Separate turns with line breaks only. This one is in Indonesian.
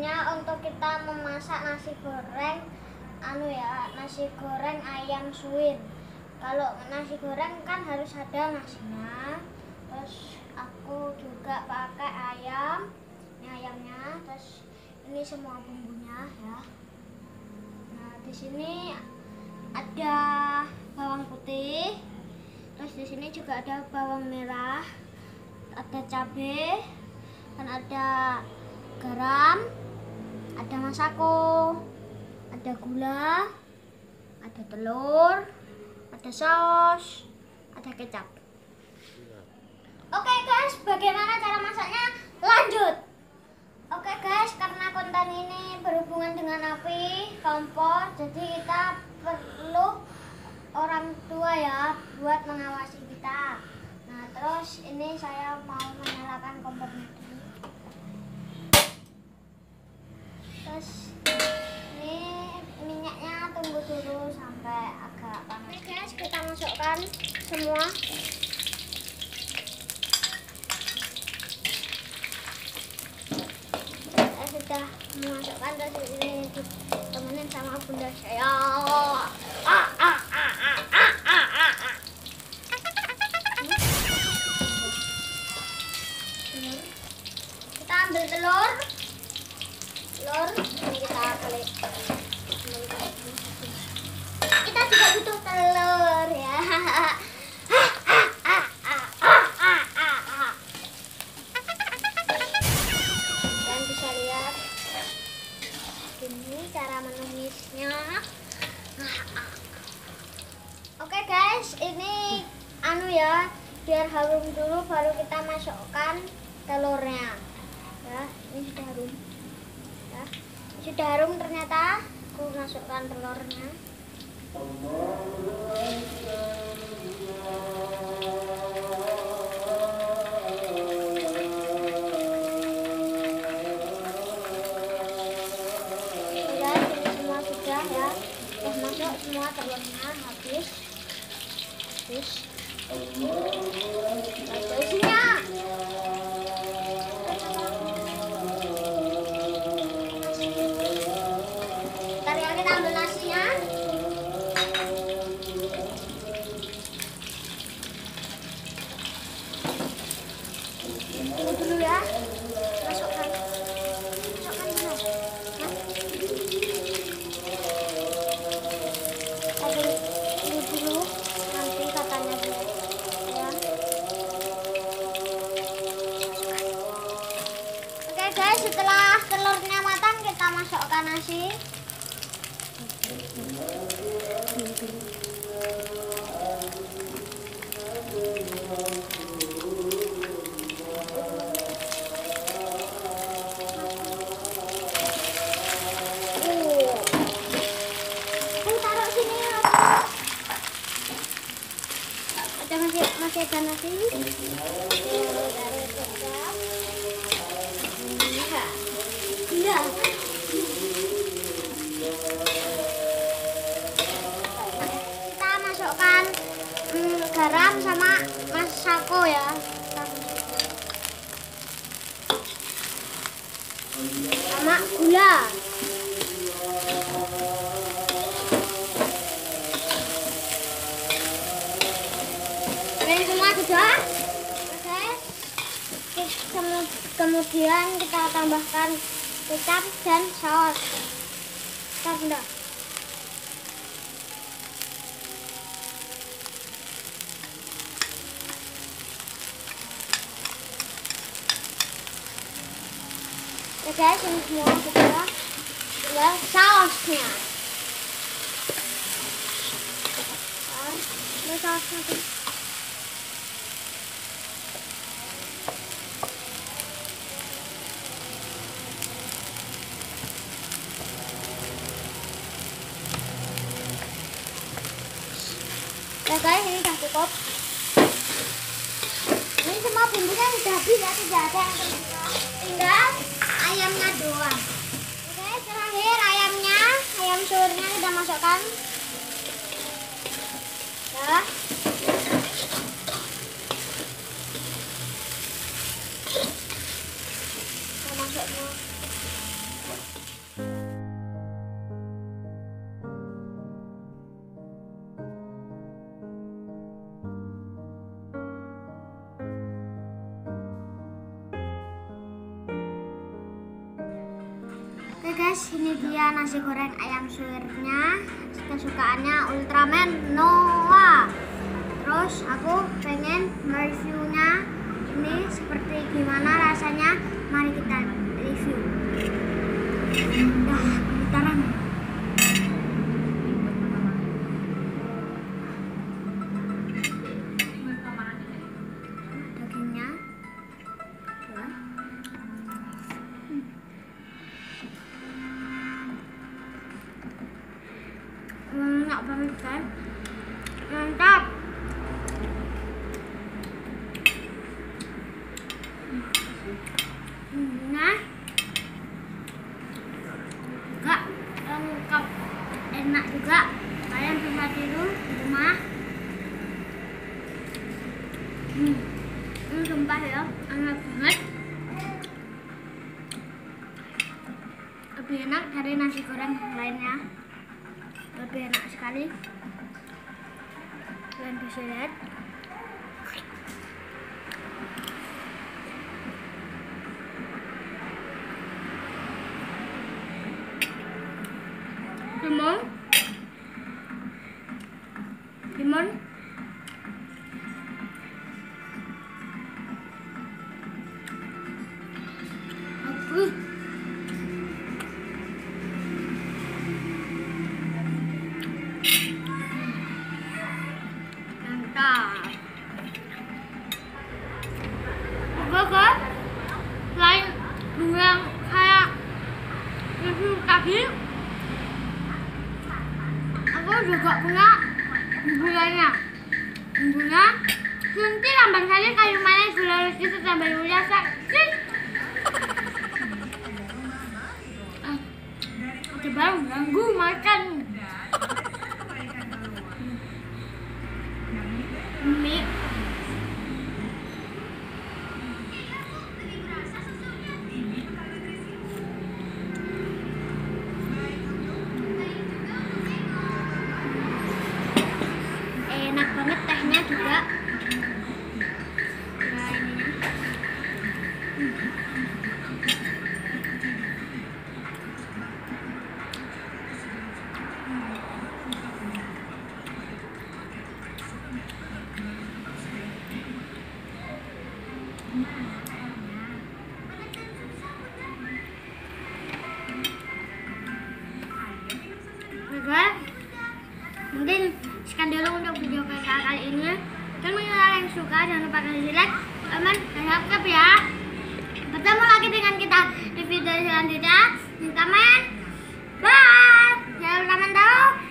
Selanjutnya untuk kita memasak nasi goreng nasi goreng ayam suwir. Kalau nasi goreng kan harus ada nasinya. Terus aku juga pakai ayam. Ini ayamnya, terus ini semua bumbunya ya. Nah, di sini ada bawang putih. Terus di sini juga ada bawang merah, ada cabai, dan ada garam, ada masako, ada gula, ada telur, ada saus, ada kecap. Oke guys, bagaimana cara masaknya? Lanjut. Oke guys, karena konten ini berhubungan dengan api kompor, jadi kita perlu orang tua ya buat mengawasi kita. Nah, terus ini saya mau menyalakan kompornya dulu. Terus ini minyaknya tunggu dulu sampai agak panas. Oke guys, kita masukkan semua. Saya sudah memasukkan, terus ini ditemenin sama bunda saya. Kita ambil telur ini kita balik. Kita juga butuh telur ya. Dan bisa lihat ini cara menumisnya. Oke guys, ini ya, biar harum dulu baru kita masukkan telurnya ya. Ini sudah harum ya. Sudah harum, ternyata aku masukkan telurnya. Ya, ini semua sudah ya. Udah masuk semua telurnya, habis. Ada isinya. Ntar ya, kita ambil nasinya. Ini dulu ya. Masukkan dulu. Ini dulu, nanti katanya dulu ya. Oke guys, setelah telurnya matang kita masukkan nasi. Taruh sini ya. Masih ada nasi. Iya. Kita masukkan garam sama masako ya. Sama gula. Ini semua sudah. Oke. Kemudian kita tambahkan kecap dan saus. Sudah. Oke guys, ini semua sudah. Tinggal sausnya. Ini sausnya. Ya guys, ini sudah cukup. Ini semua bumbunya sudah habis ya, tidak ada yang tersisa. Tinggal ayamnya doang. Oke, terakhir ayamnya, ayam suwirnya kita masukkan. Ya. Kita masukkan. Oke guys, ini dia nasi goreng ayam suwirnya. Kesukaannya Ultraman Noah. Terus aku pengen mereviewnya ini seperti gimana rasanya. Mari kita review. Nah, pemutaran. Dagingnya. Enak banget guys, mantap. Nah, juga lengkap, enak juga. Kalian bisa tidur di rumah. Sumpah ya, enak banget. Lebih enak dari nasi goreng lainnya. Lebih enak sekali. Kalian bisa lihat. Limon. Bagus. Oke, selain yang kayak review tadi, aku juga punya bumbunya. Bumbunya sunti lambang sari kayu manis gula resik tambah mulia sakit. Oke, baru ganggu makan. Mie. Enak banget tehnya juga. Nah, ininya. Oke, mungkin sekian dulu untuk video kita kali ini. Dan bagi yang suka jangan lupa kasih like, komen, dan subscribe ya. Bertemu lagi dengan kita di video selanjutnya. Komen, bye. Jangan lupa tahu.